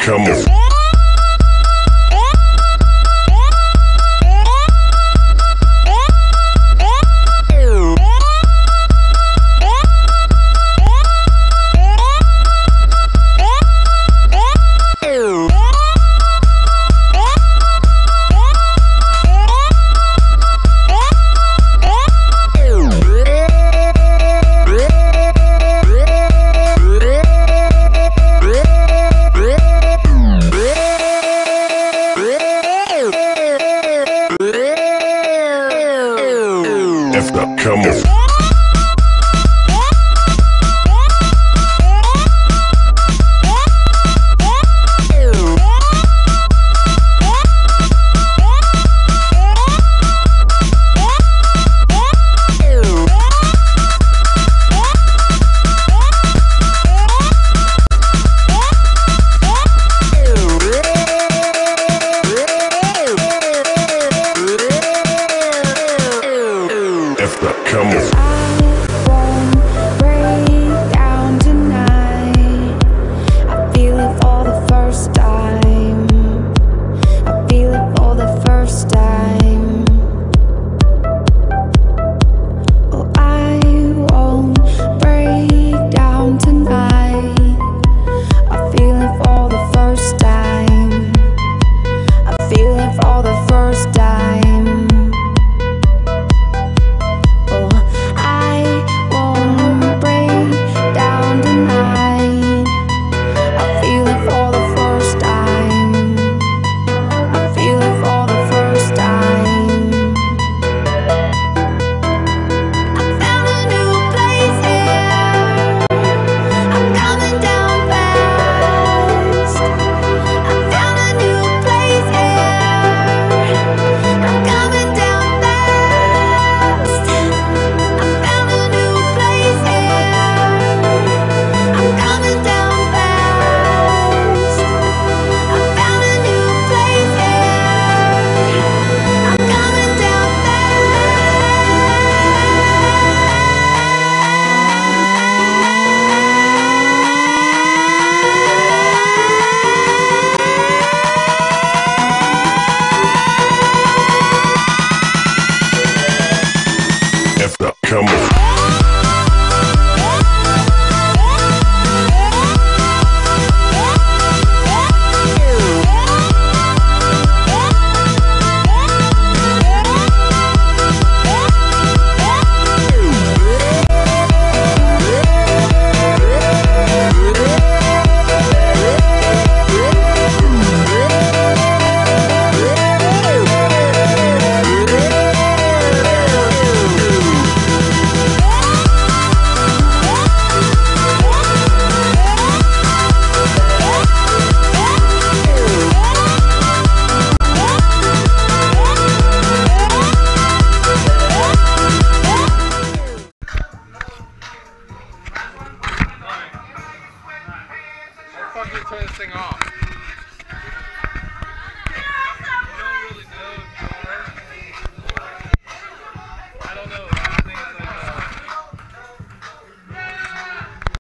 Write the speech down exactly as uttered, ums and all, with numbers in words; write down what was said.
come on. F up, come on. F up, come on. I won't break down tonight. I feel it for the first time. I feel it for the first time. Oh, I won't break down tonight. I feel it for the first time. I feel it for the first time. Come on. How the fuck do you turn this thing off?